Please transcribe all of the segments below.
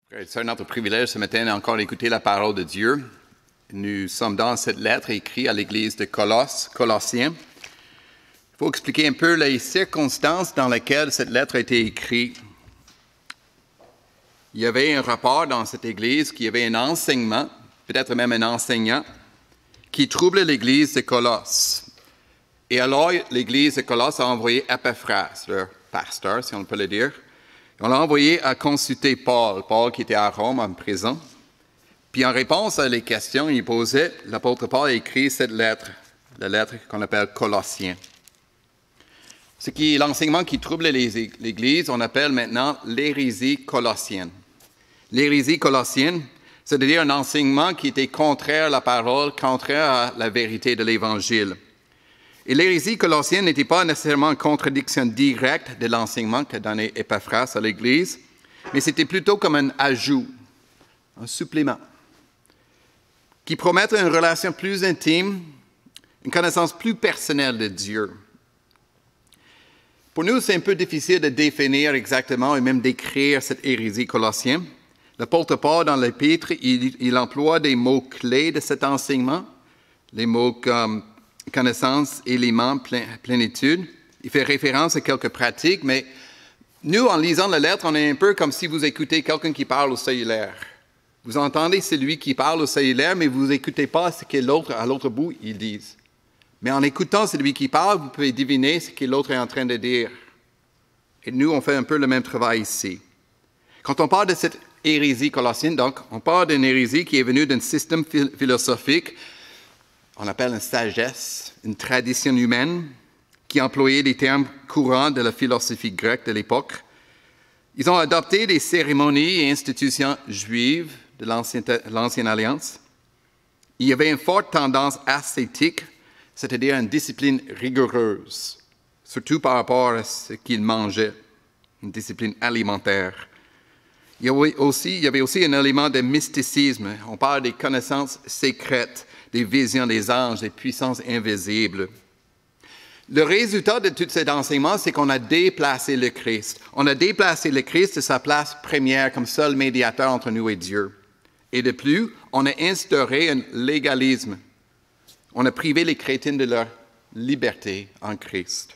C'est notre privilège ce matin encore d'écouter la parole de Dieu. Nous sommes dans cette lettre écrite à l'église de Colossiens. Il faut expliquer un peu les circonstances dans lesquelles cette lettre a été écrite. Il y avait un rapport dans cette église qu'il y avait un enseignement, peut-être même un enseignant, qui troublait l'église de Colosse. Et alors, l'église de Colosse a envoyé Epaphras, leur pasteur, si on peut le dire. On l'a envoyé à consulter Paul qui était à Rome en prison. Puis en réponse à les questions qu'il posait, l'apôtre Paul a écrit cette lettre, la lettre qu'on appelle Colossiens. Ce qui est l'enseignement qui trouble l'Église, on appelle maintenant l'hérésie colossienne. L'hérésie colossienne, c'est-à-dire un enseignement qui était contraire à la parole, contraire à la vérité de l'Évangile. Et l'hérésie colossienne n'était pas nécessairement une contradiction directe de l'enseignement qu'a donné Epaphras à l'Église, mais c'était plutôt comme un ajout, un supplément, qui promettait une relation plus intime, une connaissance plus personnelle de Dieu. Pour nous, c'est un peu difficile de définir exactement et même d'écrire cette hérésie colossienne. L'apôtre Paul, dans l'Épître, il emploie des mots-clés de cet enseignement, les mots comme connaissance, élément, plénitude. Il fait référence à quelques pratiques, mais nous, en lisant la lettre, on est un peu comme si vous écoutez quelqu'un qui parle au cellulaire. Vous entendez celui qui parle au cellulaire, mais vous n'écoutez pas ce que l'autre, à l'autre bout, ils disent. Mais en écoutant celui qui parle, vous pouvez deviner ce que l'autre est en train de dire. Et nous, on fait un peu le même travail ici. Quand on parle de cette hérésie colossienne, donc, on parle d'une hérésie qui est venue d'un système philosophique, on appelle une sagesse, une tradition humaine, qui employait des termes courants de la philosophie grecque de l'époque. Ils ont adopté des cérémonies et institutions juives de l'Ancienne Alliance. Il y avait une forte tendance ascétique, c'est-à-dire une discipline rigoureuse, surtout par rapport à ce qu'ils mangeaient, une discipline alimentaire. Il y avait aussi un élément de mysticisme. On parle des connaissances secrètes, des visions des anges, des puissances invisibles. Le résultat de tout cet enseignement, c'est qu'on a déplacé le Christ. On a déplacé le Christ de sa place première comme seul médiateur entre nous et Dieu. Et de plus, on a instauré un légalisme. On a privé les chrétiens de leur liberté en Christ.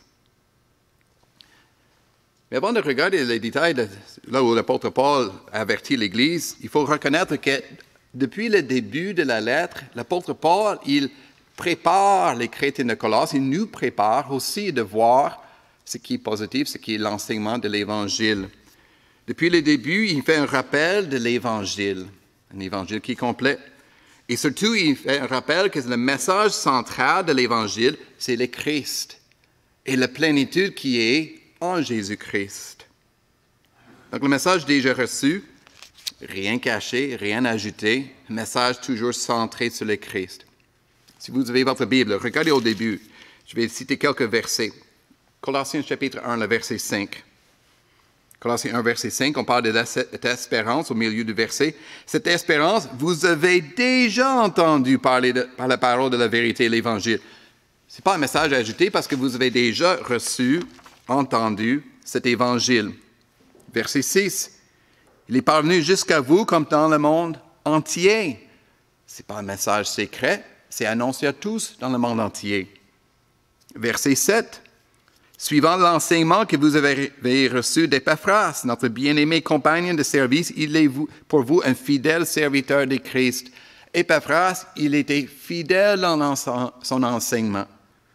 Mais avant de regarder les détails, là où l'apôtre Paul avertit l'Église, il faut reconnaître que depuis le début de la lettre, l'apôtre Paul, il prépare les chrétiens de Colosse, il nous prépare aussi de voir ce qui est positif, ce qui est l'enseignement de l'Évangile. Depuis le début, il fait un rappel de l'Évangile, un Évangile qui est complet. Et surtout, il fait un rappel que le message central de l'Évangile, c'est le Christ et la plénitude qui est en Jésus-Christ. Donc le message déjà reçu, rien caché, rien ajouté, un message toujours centré sur le Christ. Si vous avez votre Bible, regardez au début. Je vais citer quelques versets. Colossiens chapitre 1, le verset 5. Colossiens 1, verset 5, on parle de cette espérance au milieu du verset. Cette espérance, vous avez déjà entendu parler par la parole de la vérité et l'Évangile. Ce n'est pas un message ajouté parce que vous avez déjà reçu, entendu cet Évangile. Verset 6. Il est parvenu jusqu'à vous comme dans le monde entier. Ce n'est pas un message secret, c'est annoncé à tous dans le monde entier. Verset 7. Suivant l'enseignement que vous avez reçu d'Epaphras, notre bien-aimé compagnon de service, il est pour vous un fidèle serviteur de Christ. Epaphras, il était fidèle dans son enseignement.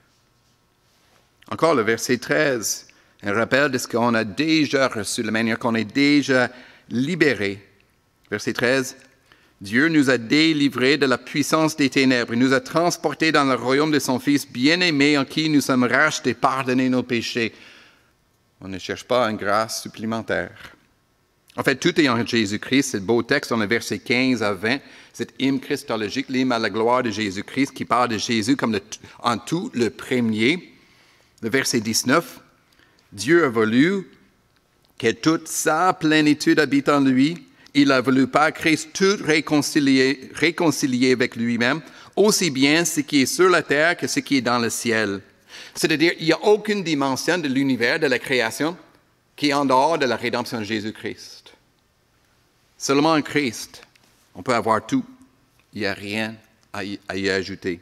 Encore le verset 13, un rappel de ce qu'on a déjà reçu, la manière qu'on est déjà libéré. Verset 13, Dieu nous a délivrés de la puissance des ténèbres et nous a transportés dans le royaume de son Fils bien-aimé en qui nous sommes rachetés, pardonnés nos péchés. On ne cherche pas une grâce supplémentaire. En fait, tout est en Jésus-Christ. C'est le beau texte dans le verset 15 à 20, cet hymne christologique, l'hymne à la gloire de Jésus-Christ qui parle de Jésus comme en tout le premier. Le verset 19, Dieu a voulu que toute sa plénitude habite en lui. Il a voulu par Christ tout réconcilier avec lui-même, aussi bien ce qui est sur la terre que ce qui est dans le ciel. C'est-à-dire, il n'y a aucune dimension de l'univers, de la création, qui est en dehors de la rédemption de Jésus-Christ. Seulement en Christ, on peut avoir tout. Il n'y a rien à y ajouter.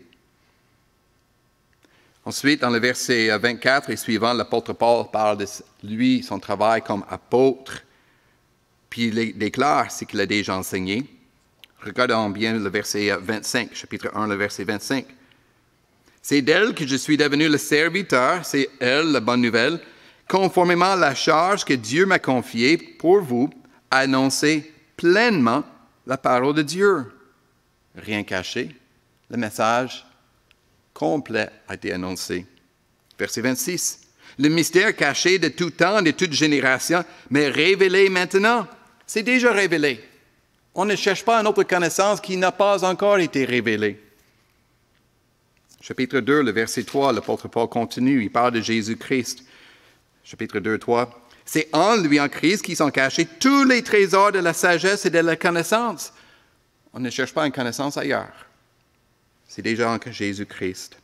Ensuite, dans le verset 24 et suivant, l'apôtre Paul parle de lui, son travail comme apôtre, puis il déclare ce qu'il a déjà enseigné. Regardons bien le verset 25, chapitre 1, le verset 25. C'est d'elle que je suis devenu le serviteur, c'est elle, la bonne nouvelle, conformément à la charge que Dieu m'a confiée pour vous, annoncer pleinement la parole de Dieu. Rien caché, le message complet a été annoncé. Verset 26. Le mystère caché de tout temps, de toute génération, mais révélé maintenant. C'est déjà révélé. On ne cherche pas une autre connaissance qui n'a pas encore été révélée. Chapitre 2, le verset 3, l'apôtre Paul continue, il parle de Jésus-Christ. Chapitre 2, 3. C'est en lui, en Christ, qui sont cachés tous les trésors de la sagesse et de la connaissance. On ne cherche pas une connaissance ailleurs. C'est déjà en Jésus-Christ.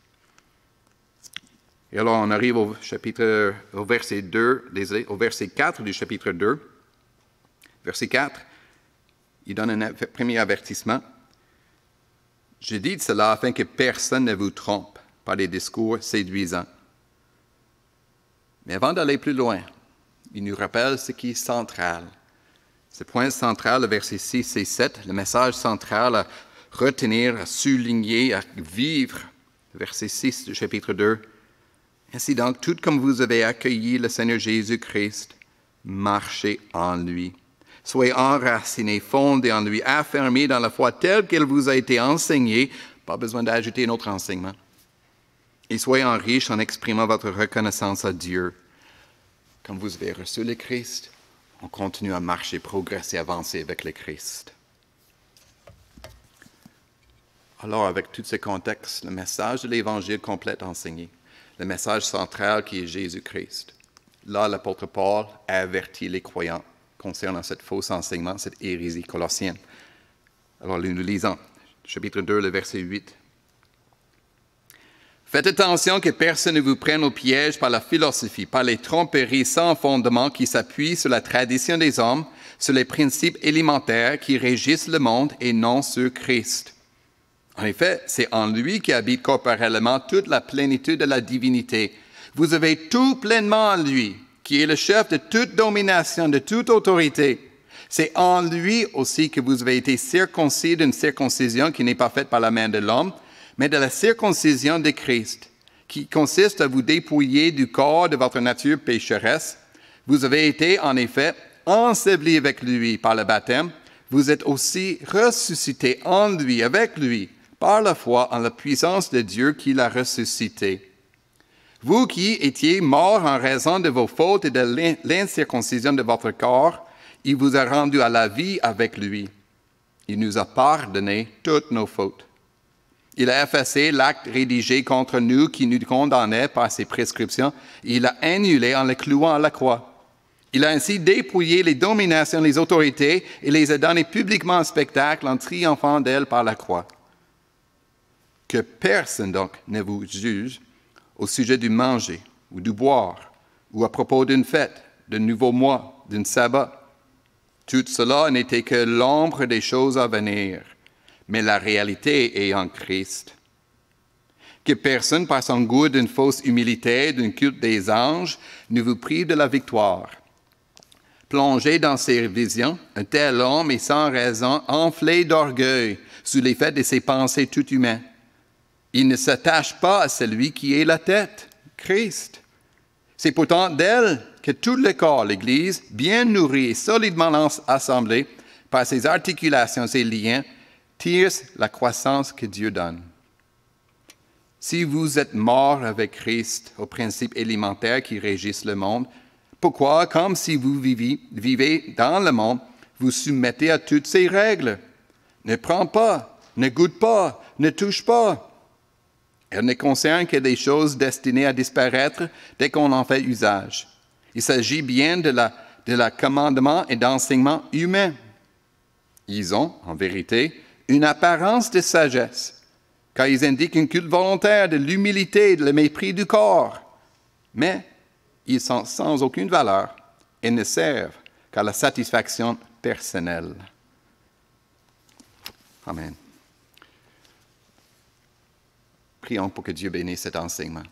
Et alors, on arrive au verset 4 du chapitre 2. Verset 4, il donne un premier avertissement. Je dis cela afin que personne ne vous trompe par des discours séduisants. Mais avant d'aller plus loin, il nous rappelle ce qui est central. Ce point central, le verset 6 et 7, le message central à retenir, à souligner, à vivre. Verset 6 du chapitre 2. Ainsi donc, tout comme vous avez accueilli le Seigneur Jésus-Christ, marchez en lui. Soyez enracinés, fondés en lui, affermés dans la foi telle qu'elle vous a été enseignée. Pas besoin d'ajouter un autre enseignement. Et soyez riches en exprimant votre reconnaissance à Dieu. Quand vous avez reçu le Christ, on continue à marcher, progresser, avancer avec le Christ. Alors, avec tous ces contextes, le message de l'Évangile complet enseigné, le message central qui est Jésus-Christ. Là, l'apôtre Paul a averti les croyants concernant ce faux enseignement, cette hérésie colossienne. Alors, nous lisons, chapitre 2, le verset 8. Faites attention que personne ne vous prenne au piège par la philosophie, par les tromperies sans fondement qui s'appuient sur la tradition des hommes, sur les principes élémentaires qui régissent le monde et non sur Christ. En effet, c'est en lui qu'habite corporellement toute la plénitude de la divinité. Vous avez tout pleinement en lui, qui est le chef de toute domination, de toute autorité. C'est en lui aussi que vous avez été circoncis d'une circoncision qui n'est pas faite par la main de l'homme, mais de la circoncision de Christ, qui consiste à vous dépouiller du corps de votre nature pécheresse. Vous avez été, en effet, ensevelis avec lui par le baptême. Vous êtes aussi ressuscités en lui, avec lui, par la foi en la puissance de Dieu qui l'a ressuscité. Vous qui étiez morts en raison de vos fautes et de l'incirconcision de votre corps, il vous a rendus à la vie avec lui. Il nous a pardonné toutes nos fautes. Il a effacé l'acte rédigé contre nous qui nous condamnait par ses prescriptions. Il l'a annulé en le clouant à la croix. Il a ainsi dépouillé les dominations, les autorités et les a données publiquement en spectacle en triomphant d'elles par la croix. Que personne donc ne vous juge au sujet du manger ou du boire ou à propos d'une fête, d'un nouveau mois, d'un sabbat. Tout cela n'était que l'ombre des choses à venir, mais la réalité est en Christ. Que personne, par son goût d'une fausse humilité, d'un culte des anges, ne vous prive de la victoire. Plongé dans ses visions, un tel homme est sans raison enflé d'orgueil sous l'effet de ses pensées tout humaines. Il ne s'attache pas à celui qui est la tête, Christ. C'est pourtant d'elle que tout le corps, l'Église, bien nourri et solidement assemblé par ses articulations et liens, tire la croissance que Dieu donne. Si vous êtes morts avec Christ aux principes élémentaires qui régissent le monde, pourquoi, comme si vous vivez dans le monde, vous soumettez à toutes ces règles? Ne prends pas, ne goûte pas, ne touche pas. Elles ne concernent que des choses destinées à disparaître dès qu'on en fait usage. Il s'agit bien de la commandement et d'enseignement humain. Ils ont, en vérité, une apparence de sagesse, car ils indiquent un culte volontaire de l'humilité et de le mépris du corps. Mais ils sont sans aucune valeur et ne servent qu'à la satisfaction personnelle. Amen. Prions pour que Dieu bénisse cet enseignement.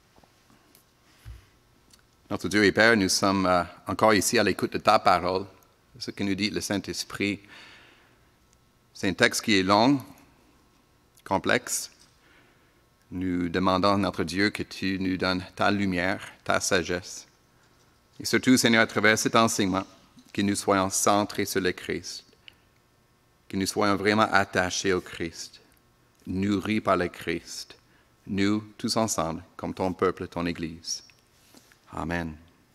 Notre Dieu et Père, nous sommes encore ici à l'écoute de ta parole, ce que nous dit le Saint-Esprit. C'est un texte qui est long, complexe. Nous demandons à notre Dieu que tu nous donnes ta lumière, ta sagesse. Et surtout, Seigneur, à travers cet enseignement, que nous soyons centrés sur le Christ, que nous soyons vraiment attachés au Christ, nourris par le Christ, nous, tous ensemble, comme ton peuple, ton Église. Amen.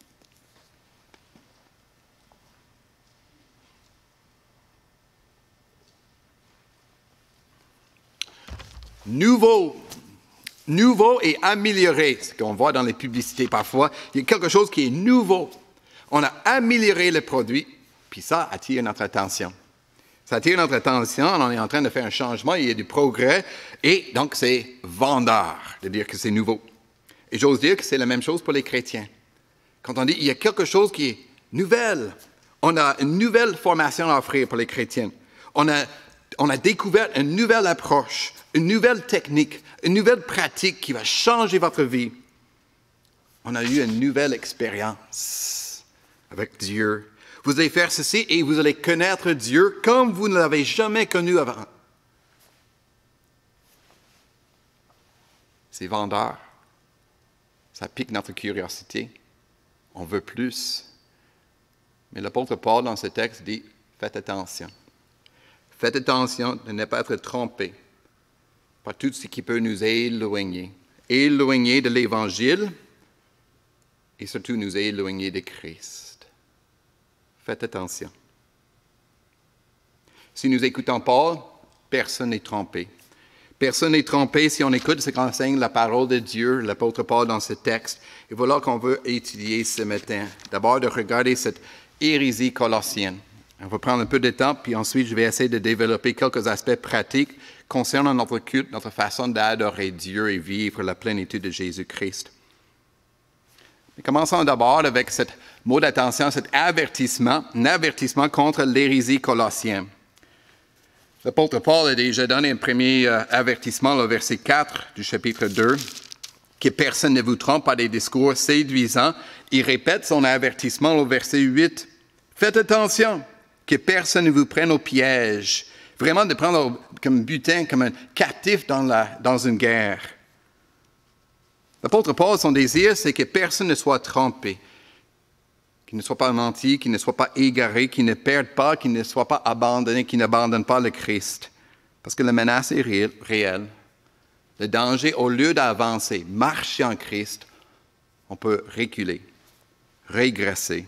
Nouveau et amélioré, ce qu'on voit dans les publicités parfois, il y a quelque chose qui est nouveau. On a amélioré le produit, puis ça attire notre attention. Ça attire notre attention, on est en train de faire un changement, il y a du progrès, et donc c'est vendeur de dire que c'est nouveau. Et j'ose dire que c'est la même chose pour les chrétiens. Quand on dit il y a quelque chose qui est nouvelle, on a une nouvelle formation à offrir pour les chrétiens. On a découvert une nouvelle approche, une nouvelle technique, une nouvelle pratique qui va changer votre vie. On a eu une nouvelle expérience avec Dieu. Vous allez faire ceci et vous allez connaître Dieu comme vous ne l'avez jamais connu avant. C'est vendeur. Ça pique notre curiosité. On veut plus. Mais l'apôtre Paul, dans ce texte, dit « Faites attention. Faites attention de ne pas être trompé par tout ce qui peut nous éloigner. Éloigner de l'Évangile et surtout nous éloigner de Christ. » Faites attention. Si nous écoutons Paul, personne n'est trompé. Personne n'est trompé si on écoute ce qu'enseigne la parole de Dieu, l'apôtre Paul dans ce texte. Et voilà qu'on veut étudier ce matin. D'abord, de regarder cette hérésie colossienne. On va prendre un peu de temps, puis ensuite, je vais essayer de développer quelques aspects pratiques concernant notre culte, notre façon d'adorer Dieu et vivre la plénitude de Jésus-Christ. Mais commençons d'abord avec ce mot d'attention, cet avertissement, un avertissement contre l'hérésie colossienne. L'apôtre Paul a déjà donné un premier avertissement au verset 4 du chapitre 2, que personne ne vous trompe par des discours séduisants. Il répète son avertissement au verset 8. Faites attention, que personne ne vous prenne au piège. Vraiment de prendre comme butin, comme un captif dans une guerre. L'apôtre Paul, son désir, c'est que personne ne soit trompé, qu'il ne soit pas menti, qu'il ne soit pas égaré, qu'il ne perde pas, qu'il ne soit pas abandonné, qu'il n'abandonne pas le Christ. Parce que la menace est réelle. Le danger, au lieu d'avancer, marcher en Christ, on peut reculer, régresser.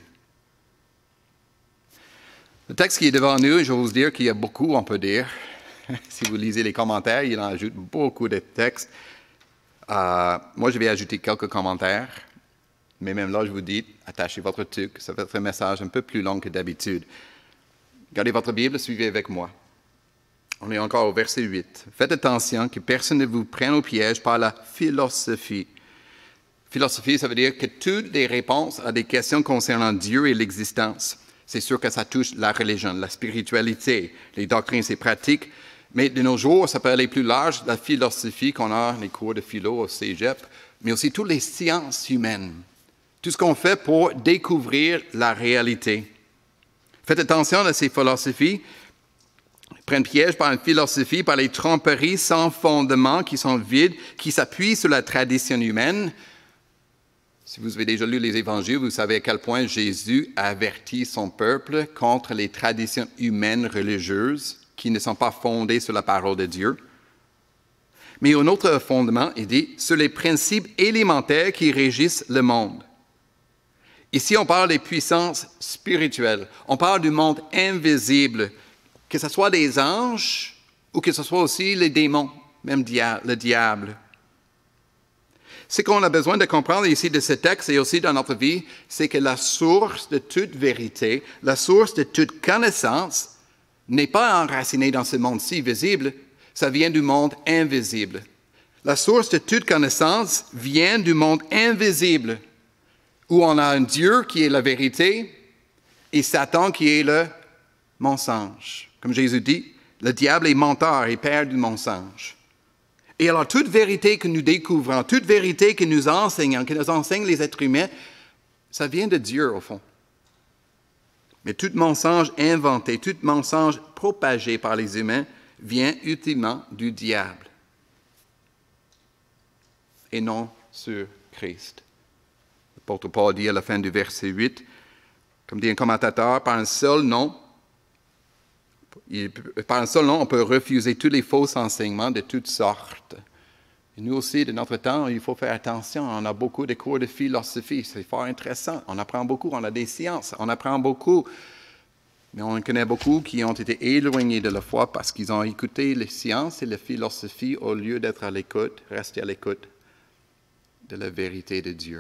Le texte qui est devant nous, je vais vous dire qu'il y a beaucoup, on peut dire. Si vous lisez les commentaires, il en ajoute beaucoup de textes. Moi, je vais ajouter quelques commentaires, mais même là, je vous dis, attachez votre tuque, ça va être un message un peu plus long que d'habitude. Gardez votre Bible, suivez avec moi. On est encore au verset 8. Faites attention que personne ne vous prenne au piège par la philosophie. Philosophie, ça veut dire que toutes les réponses à des questions concernant Dieu et l'existence, c'est sûr que ça touche la religion, la spiritualité, les doctrines, ces pratiques. Mais de nos jours, ça peut aller plus large, la philosophie qu'on a, les cours de philo au cégep, mais aussi toutes les sciences humaines. Tout ce qu'on fait pour découvrir la réalité. Faites attention à ces philosophies. Ils prennent piège par une philosophie, par les tromperies sans fondement qui sont vides, qui s'appuient sur la tradition humaine. Si vous avez déjà lu les évangiles, vous savez à quel point Jésus avertit son peuple contre les traditions humaines religieuses qui ne sont pas fondées sur la parole de Dieu. Mais un autre fondement, il dit, sur les principes élémentaires qui régissent le monde. Ici, on parle des puissances spirituelles. On parle du monde invisible, que ce soit des anges ou que ce soit aussi les démons, même le diable. Ce qu'on a besoin de comprendre ici de ce texte et aussi dans notre vie, c'est que la source de toute vérité, la source de toute connaissance, n'est pas enracinée dans ce monde-ci visible, ça vient du monde invisible. La source de toute connaissance vient du monde invisible, où on a un Dieu qui est la vérité et Satan qui est le mensonge. Comme Jésus dit, Le diable est menteur et père du mensonge. Et alors, toute vérité que nous découvrons, toute vérité que nous enseignons, que nous enseignent les êtres humains, ça vient de Dieu, au fond. Mais tout mensonge inventé, tout mensonge propagé par les humains vient ultimement du diable et non sur Christ. L'apôtre Paul dit à la fin du verset 8, comme dit un commentateur, par un seul nom, on peut refuser tous les faux enseignements de toutes sortes. Et nous aussi, de notre temps, il faut faire attention. On a beaucoup de cours de philosophie, c'est fort intéressant. On apprend beaucoup, on a des sciences, on apprend beaucoup. Mais on connaît beaucoup qui ont été éloignés de la foi parce qu'ils ont écouté les sciences et la philosophie au lieu d'être à l'écoute, rester à l'écoute de la vérité de Dieu.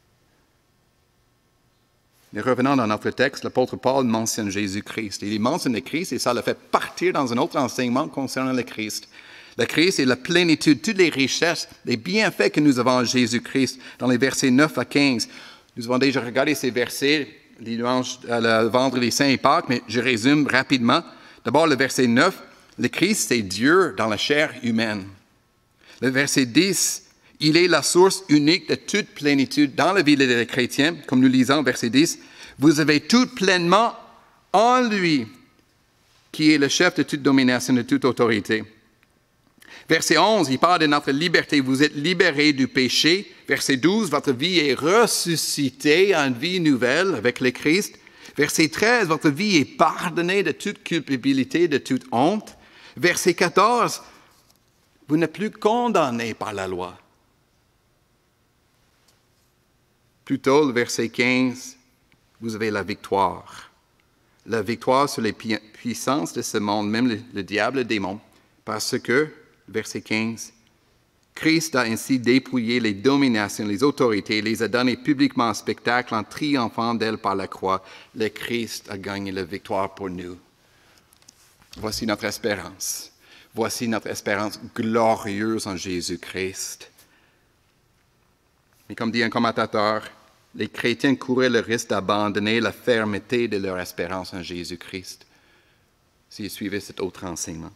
Mais revenons dans notre texte, l'apôtre Paul mentionne Jésus-Christ. Il mentionne le Christ et ça le fait partir dans un autre enseignement concernant le Christ. Le Christ est la plénitude, toutes les richesses, les bienfaits que nous avons en Jésus-Christ dans les versets 9 à 15. Nous avons déjà regardé ces versets, le vendredi saint et Pâques, mais je résume rapidement. D'abord, le verset 9, le Christ, c'est Dieu dans la chair humaine. Le verset 10, il est la source unique de toute plénitude dans la vie des chrétiens, comme nous lisons verset 10. Vous avez tout pleinement en lui, qui est le chef de toute domination, de toute autorité. Verset 11, il parle de notre liberté. Vous êtes libérés du péché. Verset 12, votre vie est ressuscitée en vie nouvelle avec le Christ. Verset 13, votre vie est pardonnée de toute culpabilité, de toute honte. Verset 14, vous n'êtes plus condamnés par la loi. Plutôt, le verset 15, vous avez la victoire. La victoire sur les puissances de ce monde, même le diable, le démon, parce que, verset 15, Christ a ainsi dépouillé les dominations, les autorités, les a données publiquement en spectacle en triomphant d'elles par la croix. Le Christ a gagné la victoire pour nous. Voici notre espérance. Voici notre espérance glorieuse en Jésus-Christ. Mais comme dit un commentateur, les chrétiens couraient le risque d'abandonner la fermeté de leur espérance en Jésus-Christ s'ils suivaient cet autre enseignement.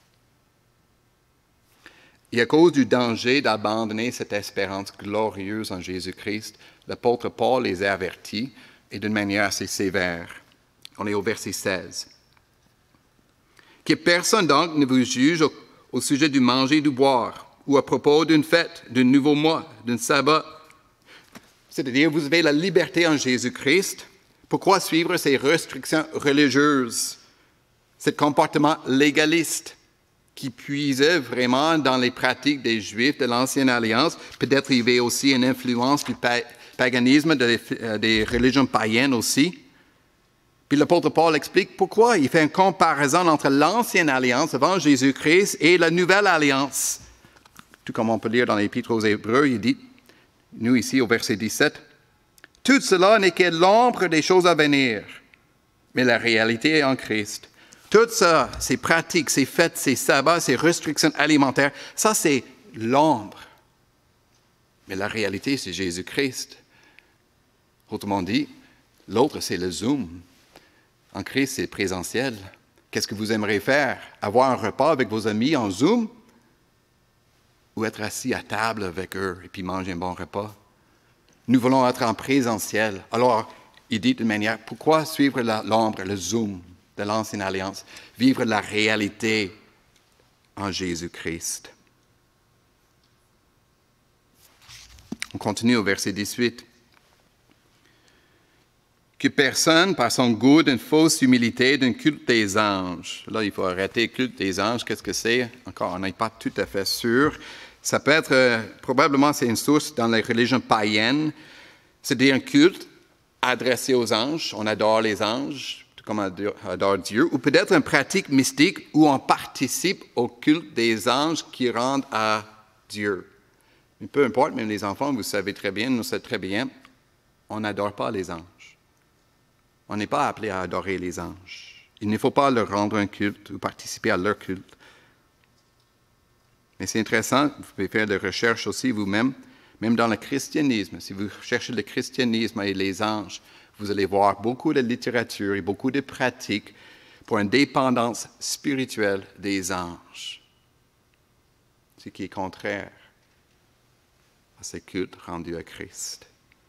Et à cause du danger d'abandonner cette espérance glorieuse en Jésus-Christ, l'apôtre Paul les a avertis et d'une manière assez sévère. On est au verset 16. Que personne donc ne vous juge au sujet du manger et du boire, ou à propos d'une fête, d'un nouveau mois, d'un sabbat. C'est-à-dire, vous avez la liberté en Jésus-Christ. Pourquoi suivre ces restrictions religieuses, ce comportement légaliste qui puisait vraiment dans les pratiques des Juifs de l'Ancienne Alliance? Peut-être il y avait aussi une influence du paganisme, des religions païennes aussi. Puis l'apôtre Paul explique pourquoi. Il fait une comparaison entre l'Ancienne Alliance avant Jésus-Christ et la Nouvelle Alliance. Tout comme on peut lire dans l'Épître aux Hébreux, il dit, nous ici au verset 17, « Tout cela n'est que l'ombre des choses à venir, mais la réalité est en Christ. » Tout ça, ces pratiques, ces fêtes, ces sabbats, ces restrictions alimentaires, ça c'est l'ombre. Mais la réalité, c'est Jésus-Christ. Autrement dit, l'autre, c'est le Zoom. En Christ, c'est présentiel. Qu'est-ce que vous aimeriez faire? Avoir un repas avec vos amis en Zoom? Ou être assis à table avec eux et puis manger un bon repas? Nous voulons être en présentiel. Alors, il dit d'une manière, pourquoi suivre l'ombre, le Zoom de l'Ancienne Alliance? Vivre la réalité en Jésus-Christ. On continue au verset 18. Que personne, par son goût d'une fausse humilité, d'un culte des anges. Là, il faut arrêter le culte des anges. Qu'est-ce que c'est? Encore, on n'est pas tout à fait sûr. Ça peut être, probablement, c'est une source dans les religions païennes. C'est-à-dire un culte adressé aux anges. On adore les anges, tout comme on adore Dieu. Ou peut-être une pratique mystique où on participe au culte des anges qui rendent à Dieu. Mais peu importe, même les enfants, vous savez très bien, nous savons très bien, on n'adore pas les anges. On n'est pas appelé à adorer les anges. Il ne faut pas leur rendre un culte ou participer à leur culte. Mais c'est intéressant, vous pouvez faire des recherches aussi vous-même, même dans le christianisme. Si vous cherchez le christianisme et les anges, vous allez voir beaucoup de littérature et beaucoup de pratiques pour une dépendance spirituelle des anges, ce qui est contraire à ce culte rendu à Christ.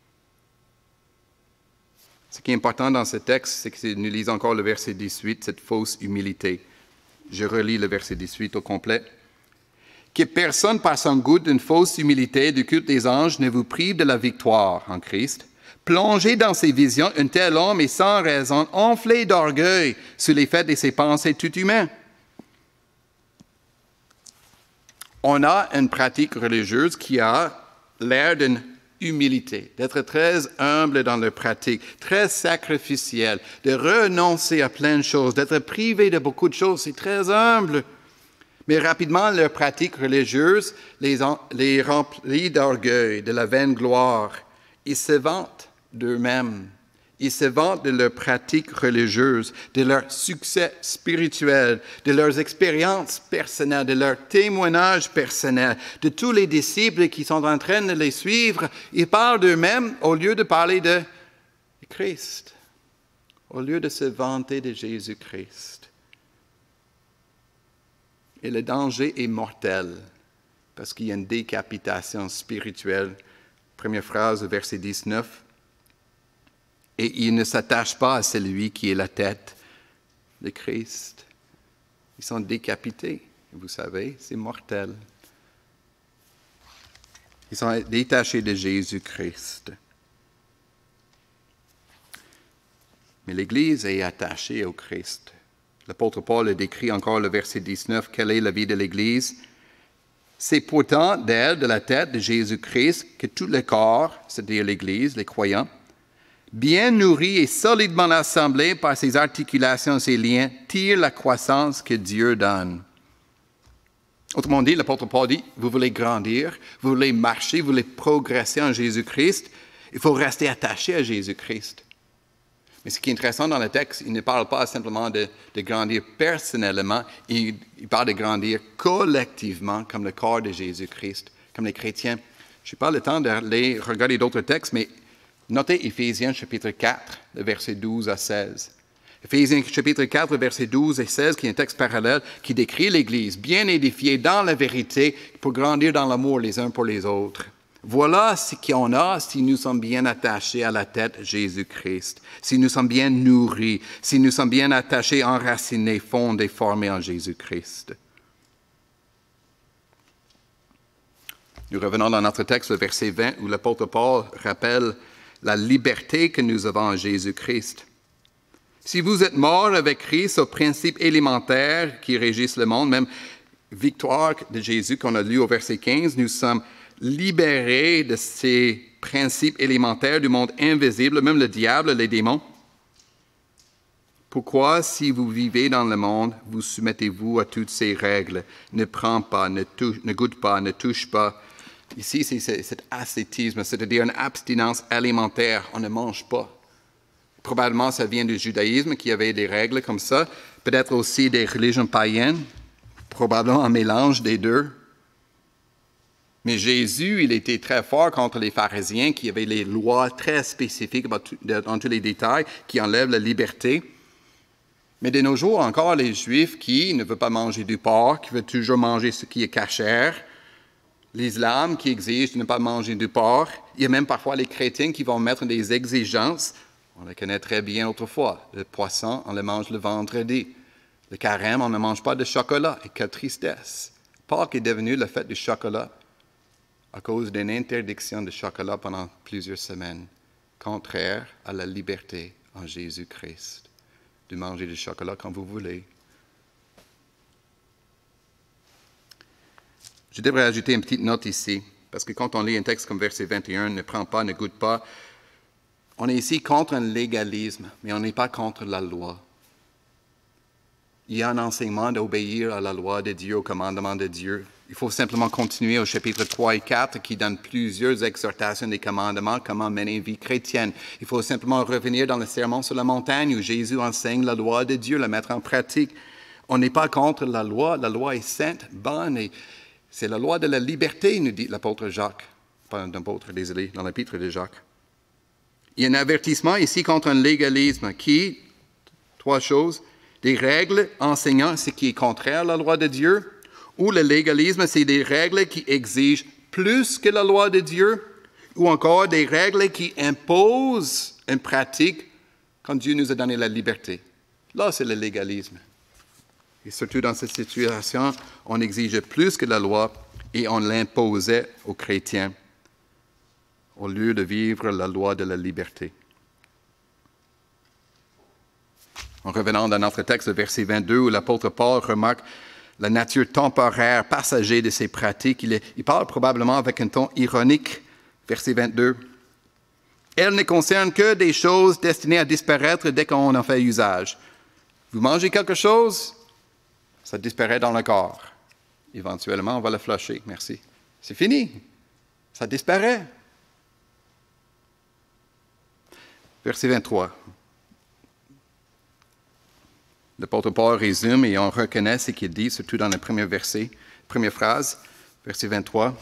Ce qui est important dans ce texte, c'est que nous lisons encore le verset 18, cette fausse humilité. Je relis le verset 18 au complet. « Que personne par son goût d'une fausse humilité du culte des anges ne vous prive de la victoire en Christ. Plongé dans ses visions, un tel homme est sans raison enflé d'orgueil sous l'effet de ses pensées tout humaines. » On a une pratique religieuse qui a l'air d'une humilité, d'être très humble dans leur pratique, très sacrificielle, de renoncer à plein de choses, d'être privé de beaucoup de choses, c'est très humble. Mais rapidement, leur pratique religieuse les remplit d'orgueil, de la vaine gloire. Ils se vantent d'eux-mêmes. Ils se vantent de leurs pratiques religieuses, de leur succès spirituel, de leurs expériences personnelles, de leurs témoignages personnels, de tous les disciples qui sont en train de les suivre. Ils parlent d'eux-mêmes au lieu de parler de Christ, au lieu de se vanter de Jésus-Christ. Et le danger est mortel, parce qu'il y a une décapitation spirituelle. Première phrase, verset 19. Et ils ne s'attachent pas à celui qui est la tête de Christ. Ils sont décapités, vous savez, c'est mortel. Ils sont détachés de Jésus-Christ. Mais l'Église est attachée au Christ. L'apôtre Paul le décrit encore le verset 19. Quelle est la vie de l'Église? C'est pourtant d'elle, de la tête de Jésus-Christ, que tout le corps, c'est-à-dire l'Église, les croyants, bien nourri et solidement assemblé par ses articulations et ses liens, tire la croissance que Dieu donne. Autrement dit, l'apôtre Paul dit, vous voulez grandir, vous voulez marcher, vous voulez progresser en Jésus-Christ, il faut rester attaché à Jésus-Christ. Mais ce qui est intéressant dans le texte, il ne parle pas simplement de grandir personnellement, il parle de grandir collectivement comme le corps de Jésus-Christ, comme les chrétiens. Je n'ai pas le temps d'aller regarder d'autres textes, mais notez Éphésiens chapitre 4, le verset 12 à 16. Éphésiens chapitre 4, verset 12 et 16, qui est un texte parallèle qui décrit l'Église, bien édifiée dans la vérité pour grandir dans l'amour les uns pour les autres. Voilà ce qu'on a si nous sommes bien attachés à la tête Jésus-Christ, si nous sommes bien nourris, si nous sommes bien attachés, enracinés, fondés, formés en Jésus-Christ. Nous revenons dans notre texte, le verset 20, où l'apôtre Paul rappelle la liberté que nous avons en Jésus-Christ. Si vous êtes morts avec Christ aux principes élémentaires qui régissent le monde, même victoire de Jésus qu'on a lu au verset 15, nous sommes libérés de ces principes élémentaires du monde invisible, même le diable, les démons. Pourquoi, si vous vivez dans le monde, vous soumettez-vous à toutes ces règles? Ne prends pas, ne goûte pas, ne touche pas. Ici, c'est cet ascétisme, c'est-à-dire une abstinence alimentaire. On ne mange pas. Probablement, ça vient du judaïsme qui avait des règles comme ça. Peut-être aussi des religions païennes. Probablement un mélange des deux. Mais Jésus, il était très fort contre les pharisiens qui avaient les lois très spécifiques dans tous les détails, qui enlèvent la liberté. Mais de nos jours, encore les Juifs qui ne veulent pas manger du porc, qui veulent toujours manger ce qui est cachère, l'islam qui exige de ne pas manger du porc. Il y a même parfois les chrétiens qui vont mettre des exigences. On les connaît très bien autrefois. Le poisson, on le mange le vendredi. Le carême, on ne mange pas de chocolat. Et quelle tristesse. Pâques est devenu la fête du chocolat à cause d'une interdiction de chocolat pendant plusieurs semaines, contraire à la liberté en Jésus-Christ, de manger du chocolat quand vous voulez. Je devrais ajouter une petite note ici, parce que quand on lit un texte comme verset 21, ne prends pas, ne goûte pas, on est ici contre un légalisme, mais on n'est pas contre la loi. Il y a un enseignement d'obéir à la loi de Dieu, au commandement de Dieu. Il faut simplement continuer au chapitre 3 et 4 qui donne plusieurs exhortations des commandements, comment mener une vie chrétienne. Il faut simplement revenir dans le sermon sur la montagne où Jésus enseigne la loi de Dieu, la mettre en pratique. On n'est pas contre la loi est sainte, bonne, et c'est la loi de la liberté, nous dit l'apôtre Jacques. Pas l'apôtre, désolé, dans l'épître de Jacques. Il y a un avertissement ici contre un légalisme qui, trois choses, des règles enseignant ce qui est contraire à la loi de Dieu, ou le légalisme, c'est des règles qui exigent plus que la loi de Dieu, ou encore des règles qui imposent une pratique quand Dieu nous a donné la liberté. Là, c'est le légalisme. Et surtout dans cette situation, on exigeait plus que la loi et on l'imposait aux chrétiens au lieu de vivre la loi de la liberté. En revenant dans notre texte, le verset 22, où l'apôtre Paul remarque la nature temporaire, passager de ces pratiques, il parle probablement avec un ton ironique. Verset 22. Elle ne concerne que des choses destinées à disparaître dès qu'on en fait usage. Vous mangez quelque chose, ça disparaît dans le corps. Éventuellement, on va le flusher. Merci. C'est fini. Ça disparaît. Verset 23. L'apôtre Paul résume et on reconnaît ce qu'il dit, surtout dans le premier verset, première phrase, verset 23.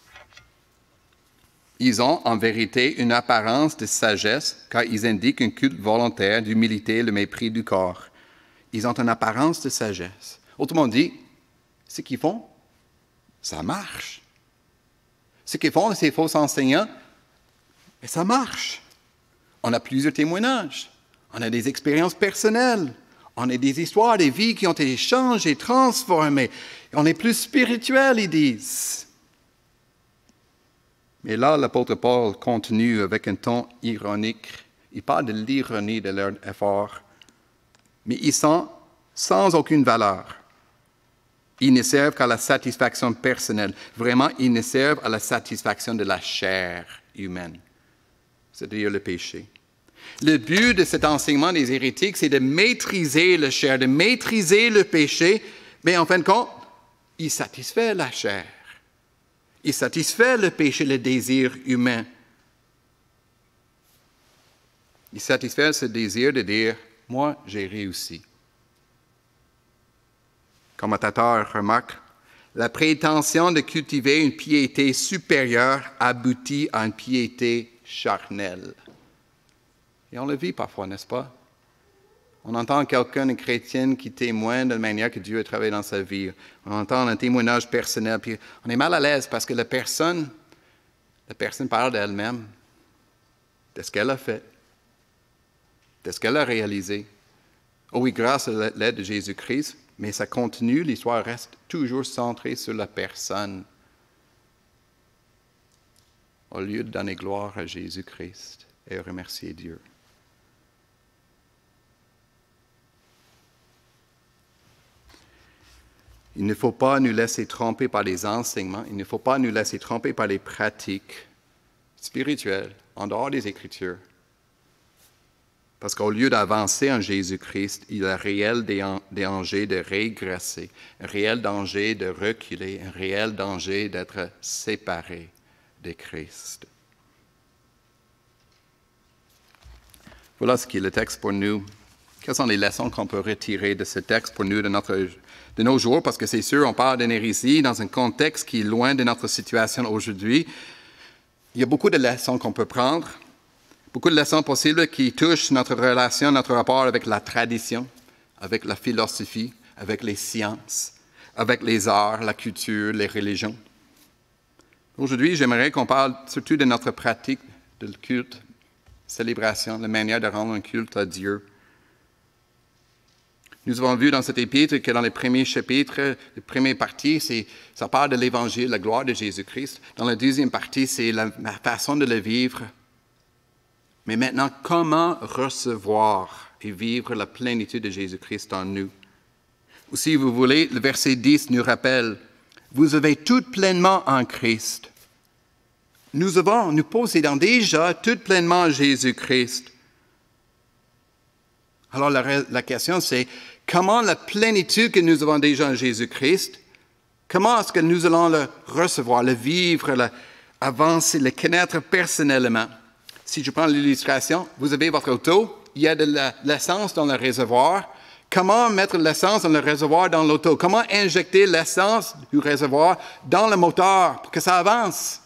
Ils ont en vérité une apparence de sagesse, car ils indiquent un culte volontaire d'humilité et le mépris du corps. Ils ont une apparence de sagesse. Autrement dit, ce qu'ils font, ça marche. Ce qu'ils font, ces faux enseignants, et ça marche. On a plusieurs témoignages. On a des expériences personnelles. On a des histoires, des vies qui ont été changées, transformées. On est plus spirituel, ils disent. Mais là, l'apôtre Paul continue avec un ton ironique. Il parle de l'ironie de leur effort. Mais ils sont sans aucune valeur. Ils ne servent qu'à la satisfaction personnelle. Vraiment, ils ne servent à la satisfaction de la chair humaine, c'est-à-dire le péché. Le but de cet enseignement des hérétiques, c'est de maîtriser la chair, de maîtriser le péché, mais en fin de compte, il satisfait la chair. Il satisfait le péché, le désir humain. Il satisfait ce désir de dire, moi, j'ai réussi. Commentateur remarque, la prétention de cultiver une piété supérieure aboutit à une piété charnelle. Et on le vit parfois, n'est-ce pas? On entend quelqu'un, une chrétienne, qui témoigne de la manière que Dieu a travaillé dans sa vie. On entend un témoignage personnel, puis on est mal à l'aise parce que la personne parle d'elle-même, de ce qu'elle a fait, de ce qu'elle a réalisé. Oh oui, grâce à l'aide de Jésus-Christ, mais ça continue, l'histoire reste toujours centrée sur la personne, au lieu de donner gloire à Jésus-Christ et remercier Dieu. Il ne faut pas nous laisser tromper par les enseignements, il ne faut pas nous laisser tromper par les pratiques spirituelles en dehors des Écritures. Parce qu'au lieu d'avancer en Jésus-Christ, il y a un réel danger de régresser, un réel danger de reculer, un réel danger d'être séparé de Christ. Voilà ce qui est le texte pour nous. Quelles sont les leçons qu'on peut retirer de ce texte pour nous de nos jours? Parce que c'est sûr, on parle d'une hérésie dans un contexte qui est loin de notre situation aujourd'hui. Il y a beaucoup de leçons qu'on peut prendre. Beaucoup de leçons possibles qui touchent notre relation, notre rapport avec la tradition, avec la philosophie, avec les sciences, avec les arts, la culture, les religions. Aujourd'hui, j'aimerais qu'on parle surtout de notre pratique de culte, célébration, la manière de rendre un culte à Dieu. Nous avons vu dans cet épître que dans les premiers chapitres, les premières parties, ça parle de l'Évangile, la gloire de Jésus-Christ. Dans la deuxième partie, c'est la façon de le vivre. Mais maintenant, comment recevoir et vivre la plénitude de Jésus-Christ en nous? Ou si vous voulez, le verset 10 nous rappelle, « Vous avez tout pleinement en Christ. » Nous possédons déjà tout pleinement Jésus-Christ. Alors la question c'est, comment la plénitude que nous avons déjà en Jésus-Christ, comment est-ce que nous allons le recevoir, le vivre, avancer, le connaître personnellement? Si je prends l'illustration, vous avez votre auto, il y a de l'essence dans le réservoir. Comment mettre l'essence dans le réservoir dans l'auto? Comment injecter l'essence du réservoir dans le moteur pour que ça avance?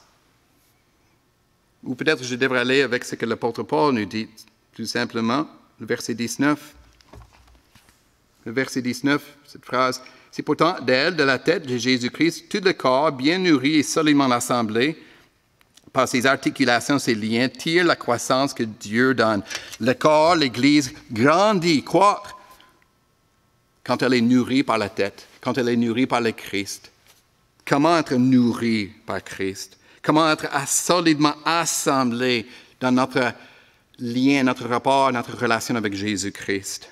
Ou peut-être je devrais aller avec ce que l'apôtre Paul nous dit, tout simplement, le verset 19. Le verset 19, cette phrase, « C'est pourtant d'elle, de la tête de Jésus-Christ, tout le corps, bien nourri et solidement assemblé, par ses articulations, ses liens, tire la croissance que Dieu donne. Le corps, l'Église, grandit, croît quand elle est nourrie par la tête, quand elle est nourrie par le Christ. Comment être nourri par Christ? Comment être solidement assemblé dans notre lien, notre rapport, notre relation avec Jésus-Christ?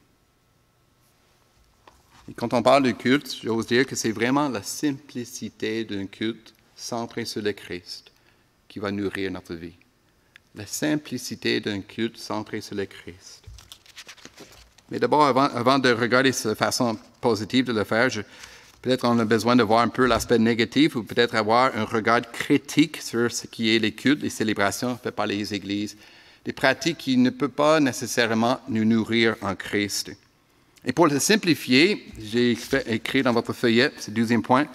Et quand on parle de culte, j'ose dire que c'est vraiment la simplicité d'un culte centré sur le Christ qui va nourrir notre vie. La simplicité d'un culte centré sur le Christ. Mais d'abord, avant de regarder cette façon positive de le faire, peut-être on a besoin de voir un peu l'aspect négatif ou peut-être avoir un regard critique sur ce qui est les cultes, les célébrations faites par les églises, des pratiques qui ne peuvent pas nécessairement nous nourrir en Christ. Et pour le simplifier, j'ai écrit dans votre feuillet, c'est le 12e point,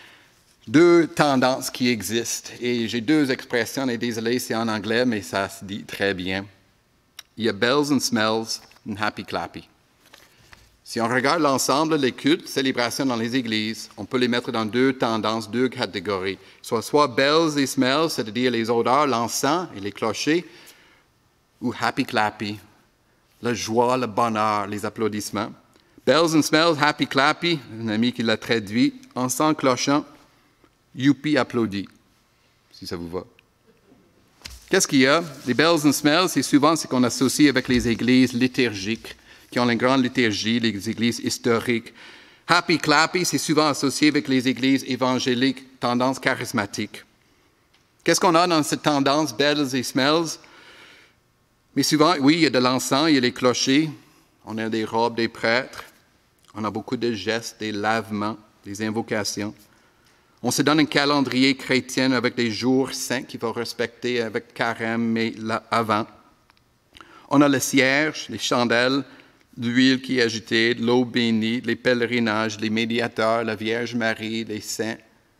2 tendances qui existent. Et j'ai 2 expressions, et désolé, c'est en anglais, mais ça se dit très bien. Il y a bells and smells and happy clappy. Si on regarde l'ensemble des cultes, célébrations dans les églises, on peut les mettre dans 2 tendances, 2 catégories. Soit bells et smells, c'est-à-dire les odeurs, l'encens et les clochers, ou happy clappy, la joie, le bonheur, les applaudissements. Bells and smells, happy clappy, un ami qui l'a traduit, encens clochant, youpi applaudit, si ça vous va. Qu'est-ce qu'il y a? Les bells and smells, c'est souvent ce qu'on associe avec les églises liturgiques, qui ont une grande liturgie, les églises historiques. Happy clappy, c'est souvent associé avec les églises évangéliques, tendance charismatique. Qu'est-ce qu'on a dans cette tendance bells et smells? Mais souvent, oui, il y a de l'encens, il y a les clochers, on a des robes des prêtres, on a beaucoup de gestes, des lavements, des invocations. On se donne un calendrier chrétien avec des jours saints qu'il faut respecter avec carême et avant. On a le cierge, les chandelles, l'huile qui est agitée, l'eau bénie, les pèlerinages, les médiateurs, la Vierge Marie, les saints,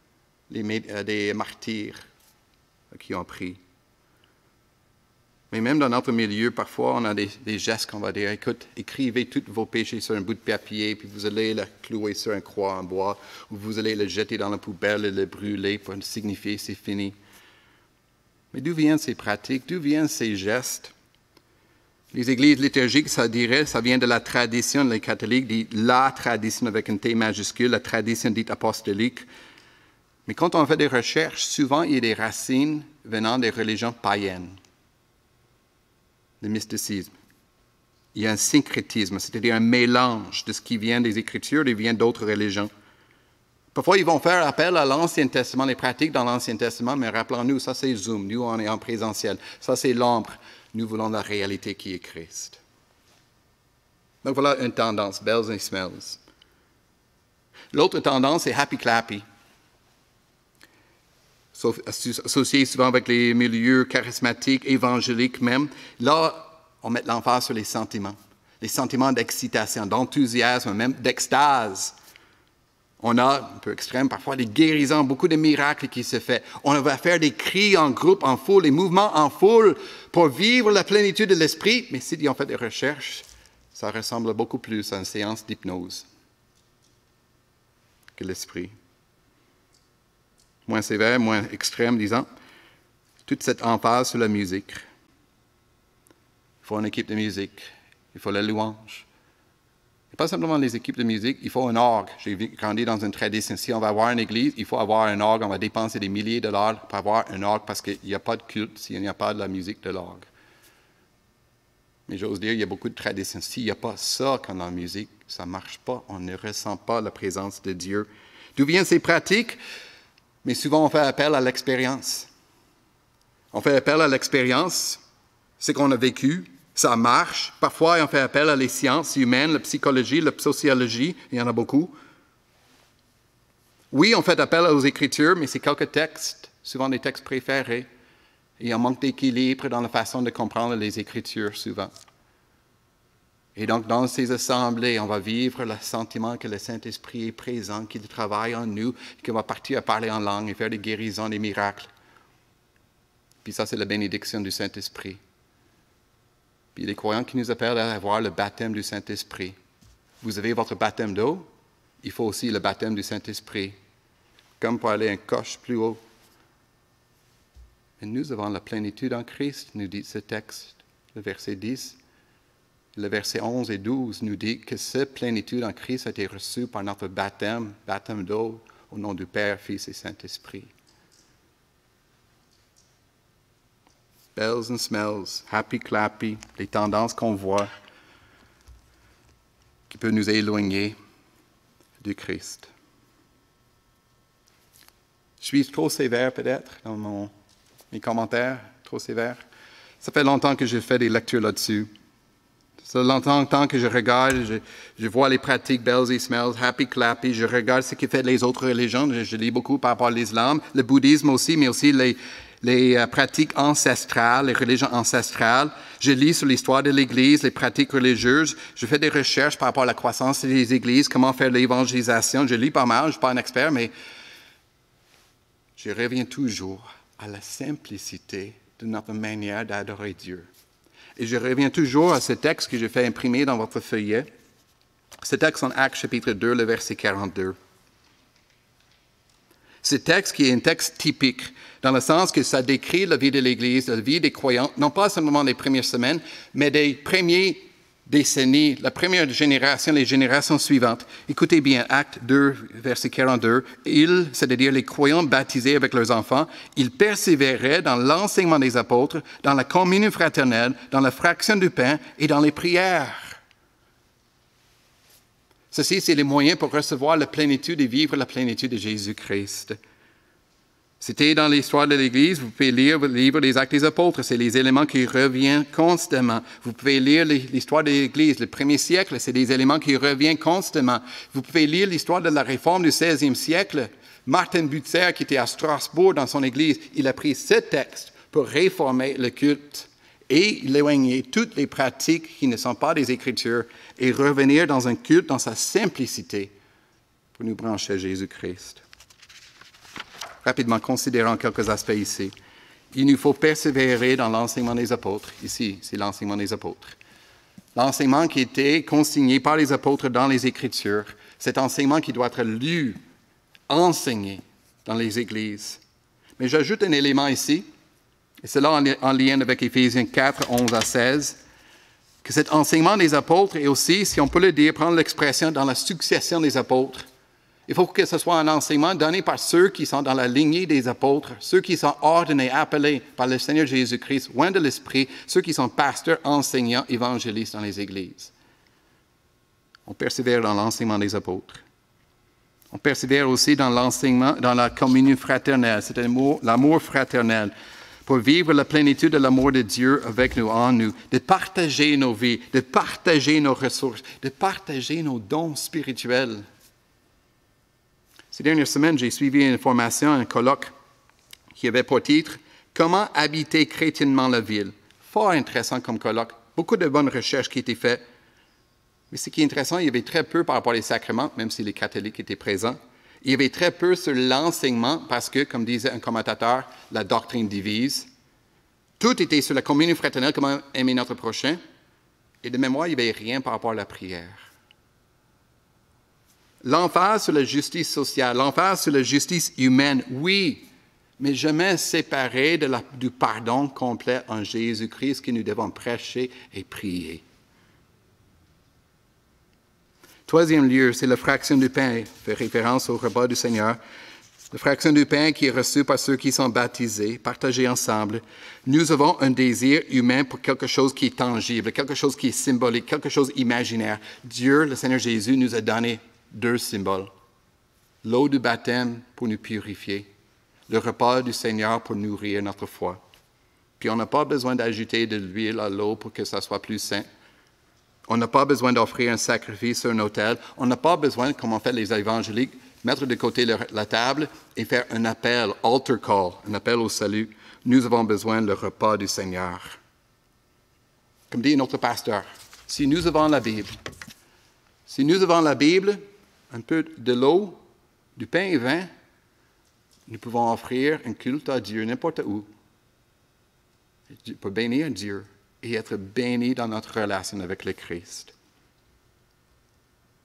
des martyrs qui ont pris. Mais même dans notre milieu, parfois, on a des gestes qu'on va dire, écoute, écrivez tous vos péchés sur un bout de papier, puis vous allez le clouer sur une croix en bois, ou vous allez le jeter dans la poubelle et le brûler pour signifier c'est fini. Mais d'où viennent ces pratiques? D'où viennent ces gestes? Les églises liturgiques, ça vient de la tradition, les catholiques disent la tradition avec un T majuscule, la tradition dite apostolique. Mais quand on fait des recherches, souvent il y a des racines venant des religions païennes. Le mysticisme. Il y a un syncrétisme, c'est-à-dire un mélange de ce qui vient des Écritures et vient d'autres religions. Parfois, ils vont faire appel à l'Ancien Testament, les pratiques dans l'Ancien Testament, mais rappelons-nous, ça c'est Zoom, nous on est en présentiel, ça c'est l'ombre, nous voulons la réalité qui est Christ. Donc voilà une tendance, bells and smells. L'autre tendance est happy clappy, associé souvent avec les milieux charismatiques, évangéliques même. Là, on met l'emphase sur les sentiments d'excitation, d'enthousiasme, même d'extase. On a, un peu extrême, parfois des guérisons, beaucoup de miracles qui se font. On va faire des cris en groupe, en foule, des mouvements en foule pour vivre la plénitude de l'esprit. Mais si on fait des recherches, ça ressemble beaucoup plus à une séance d'hypnose que l'esprit. Moins sévère, moins extrême, disons. Toute cette emphase sur la musique. Il faut une équipe de musique. Il faut la louange. Et pas simplement les équipes de musique, il faut un orgue. J'ai grandi dans une tradition. Si on va avoir une église, il faut avoir un orgue. On va dépenser des milliers de dollars pour avoir un orgue parce qu'il n'y a pas de culte s'il n'y a pas de la musique de l'orgue. Mais j'ose dire, il y a beaucoup de traditions. S'il n'y a pas ça quand la musique, ça ne marche pas. On ne ressent pas la présence de Dieu. D'où viennent ces pratiques? Mais souvent, on fait appel à l'expérience. On fait appel à l'expérience, ce qu'on a vécu, ça marche. Parfois, on fait appel à les sciences humaines, la psychologie, la sociologie, il y en a beaucoup. Oui, on fait appel aux Écritures, mais c'est quelques textes, souvent des textes préférés. Et il y a un manque d'équilibre dans la façon de comprendre les Écritures, souvent. Et donc, dans ces assemblées, on va vivre le sentiment que le Saint-Esprit est présent, qu'il travaille en nous, qu'on va partir à parler en langue et faire des guérisons, des miracles. Puis ça, c'est la bénédiction du Saint-Esprit. Puis les croyants qui nous appellent à avoir le baptême du Saint-Esprit. vous avez votre baptême d'eau, il faut aussi le baptême du Saint-Esprit, comme pour aller un coche plus haut. Et nous avons la plénitude en Christ, nous dit ce texte, le verset 10. Le verset 11 et 12 nous dit que cette plénitude en Christ a été reçue par notre baptême d'eau, au nom du Père, Fils et Saint-Esprit. Bells and smells, happy clappy, les tendances qu'on voit qui peuvent nous éloigner du Christ. Je suis trop sévère peut-être dans mes commentaires, trop sévère. Ça fait longtemps que j'ai fait des lectures là-dessus. Ça fait longtemps que je regarde, je vois les pratiques bells et smells, happy clappy, je regarde ce que fait les autres religions. Je lis beaucoup par rapport à l'islam, le bouddhisme aussi, mais aussi les pratiques ancestrales, les religions ancestrales. Je lis sur l'histoire de l'Église, les pratiques religieuses. Je fais des recherches par rapport à la croissance des Églises, comment faire l'évangélisation. Je lis pas mal, je ne suis pas un expert, mais je reviens toujours à la simplicité de notre manière d'adorer Dieu. Et je reviens toujours à ce texte que j'ai fait imprimer dans votre feuillet. Ce texte en Actes chapitre 2, le verset 42. Ce texte qui est un texte typique, dans le sens que ça décrit la vie de l'Église, la vie des croyants, non pas seulement les premières semaines, mais des premières décennies, la première génération, les générations suivantes. Écoutez bien, Acte 2, verset 42. Ils, c'est-à-dire les croyants baptisés avec leurs enfants, ils persévéraient dans l'enseignement des apôtres, dans la communion fraternelle, dans la fraction du pain et dans les prières. Ceci, c'est les moyens pour recevoir la plénitude et vivre la plénitude de Jésus-Christ. C'était dans l'histoire de l'Église, vous pouvez lire le livre des Actes des Apôtres, c'est les éléments qui reviennent constamment. Vous pouvez lire l'histoire de l'Église, le premier siècle, c'est des éléments qui reviennent constamment. Vous pouvez lire l'histoire de la réforme du 16e siècle. Martin Bucer, qui était à Strasbourg dans son Église, il a pris ce texte pour réformer le culte et éloigner toutes les pratiques qui ne sont pas des Écritures et revenir dans un culte dans sa simplicité pour nous brancher à Jésus-Christ. Rapidement, considérons quelques aspects ici. Il nous faut persévérer dans l'enseignement des apôtres. Ici, c'est l'enseignement des apôtres. L'enseignement qui était consigné par les apôtres dans les Écritures. Cet enseignement qui doit être lu, enseigné dans les églises. Mais j'ajoute un élément ici, et cela en lien avec Éphésiens 4, 11 à 16, que cet enseignement des apôtres est aussi, si on peut le dire, prendre l'expression dans la succession des apôtres. Il faut que ce soit un enseignement donné par ceux qui sont dans la lignée des apôtres, ceux qui sont ordonnés, appelés par le Seigneur Jésus-Christ, loin de l'Esprit, ceux qui sont pasteurs, enseignants, évangélistes dans les églises. On persévère dans l'enseignement des apôtres. On persévère aussi dans l'enseignement, dans la communion fraternelle, c'est l'amour fraternel, pour vivre la plénitude de l'amour de Dieu avec nous, en nous, de partager nos vies, de partager nos ressources, de partager nos dons spirituels. Ces dernières semaines, j'ai suivi une formation, un colloque qui avait pour titre « Comment habiter chrétiennement la ville ». Fort intéressant comme colloque. Beaucoup de bonnes recherches qui étaient faites. Mais ce qui est intéressant, il y avait très peu par rapport aux sacrements, même si les catholiques étaient présents. Il y avait très peu sur l'enseignement parce que, comme disait un commentateur, la doctrine divise. Tout était sur la communion fraternelle, comment aimer notre prochain. Et de mémoire, il n'y avait rien par rapport à la prière. L'emphase sur la justice sociale, l'emphase sur la justice humaine, oui, mais jamais séparé du pardon complet en Jésus-Christ que nous devons prêcher et prier. Troisième lieu, c'est la fraction du pain, fait référence au repas du Seigneur. La fraction du pain qui est reçue par ceux qui sont baptisés, partagée ensemble. Nous avons un désir humain pour quelque chose qui est tangible, quelque chose qui est symbolique, quelque chose d'imaginaire. Dieu, le Seigneur Jésus, nous a donné 2 symboles. L'eau du baptême pour nous purifier, le repas du Seigneur pour nourrir notre foi. Puis on n'a pas besoin d'ajouter de l'huile à l'eau pour que ça soit plus sain. On n'a pas besoin d'offrir un sacrifice sur un autel. On n'a pas besoin, comme on fait les évangéliques, mettre de côté la table et faire un appel, altar call, un appel au salut. Nous avons besoin du repas du Seigneur. Comme dit notre pasteur, si nous avons la Bible, un peu de l'eau, du pain et vin, nous pouvons offrir un culte à Dieu n'importe où pour bénir Dieu et être bénis dans notre relation avec le Christ.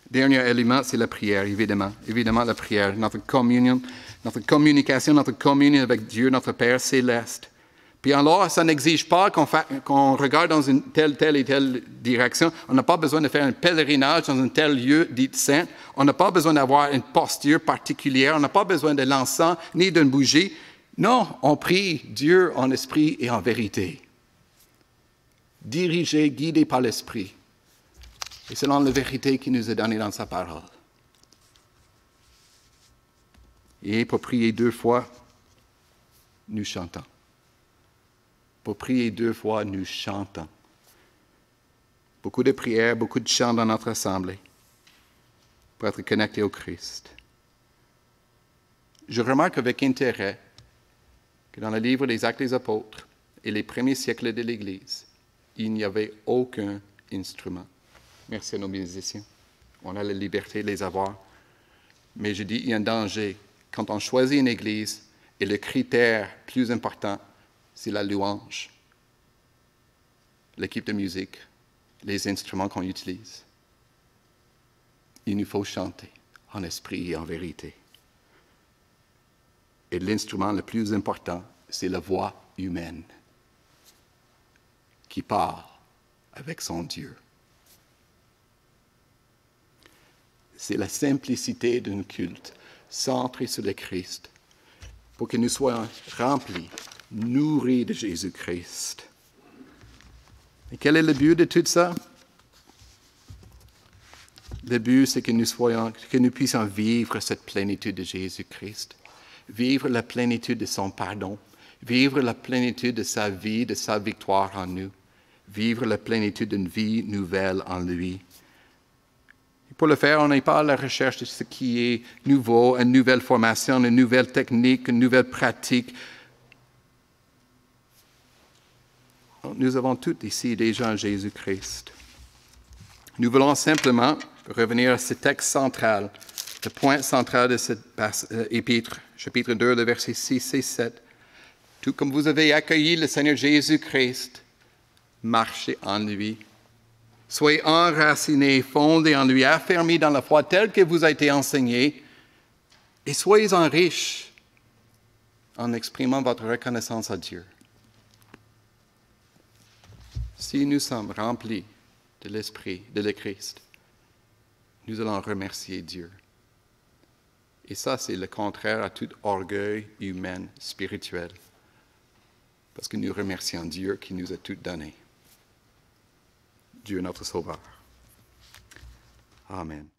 Dernier élément, c'est la prière, évidemment. Évidemment, la prière, notre communion, notre communication, notre communion avec Dieu, notre Père céleste. Puis alors, ça n'exige pas qu'on regarde dans une telle et telle direction. On n'a pas besoin de faire un pèlerinage dans un tel lieu dit saint. On n'a pas besoin d'avoir une posture particulière. On n'a pas besoin de l'encens ni d'une bougie. Non, on prie Dieu en esprit et en vérité. Dirigé, guidé par l'esprit. Et selon la vérité qui nous est donnée dans sa parole. Et pour prier 2 fois, nous chantons. Pour prier 2 fois, nous chantons. Beaucoup de prières, beaucoup de chants dans notre assemblée pour être connectés au Christ. Je remarque avec intérêt que dans le livre des Actes des Apôtres et les premiers siècles de l'Église, il n'y avait aucun instrument. Merci à nos musiciens. On a la liberté de les avoir. Mais je dis, il y a un danger. Quand on choisit une église, et le critère plus important, c'est la louange, l'équipe de musique, les instruments qu'on utilise. Il nous faut chanter en esprit et en vérité. Et l'instrument le plus important, c'est la voix humaine qui parle avec son Dieu. C'est la simplicité d'un culte centré sur le Christ pour que nous soyons remplis, nourris de Jésus-Christ. Et quel est le but de tout ça? Le but, c'est que nous puissions vivre cette plénitude de Jésus-Christ, vivre la plénitude de son pardon, vivre la plénitude de sa vie, de sa victoire en nous, vivre la plénitude d'une vie nouvelle en lui. Pour le faire, on n'est pas à la recherche de ce qui est nouveau, une nouvelle formation, une nouvelle technique, une nouvelle pratique. Nous avons tout ici déjà en Jésus-Christ. Nous voulons simplement revenir à ce texte central, le point central de cette épître, chapitre 2, le verset 6 et 7. Tout comme vous avez accueilli le Seigneur Jésus-Christ, marchez en lui. Soyez enracinés, fondés en lui, affermis dans la foi telle que vous a été enseignée, et soyez-en riches en exprimant votre reconnaissance à Dieu. Si nous sommes remplis de l'Esprit, de le Christ, nous allons remercier Dieu. Et ça, c'est le contraire à tout orgueil humain, spirituel, parce que nous remercions Dieu qui nous a tout donné. Dieu notre Sauveur. Amen.